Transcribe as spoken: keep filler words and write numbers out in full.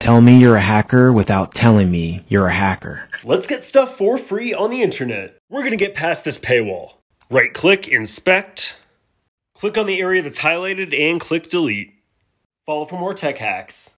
Tell me you're a hacker without telling me you're a hacker. Let's get stuff for free on the internet. We're gonna get past this paywall. Right-click, inspect. Click on the area that's highlighted and click delete. Follow for more tech hacks.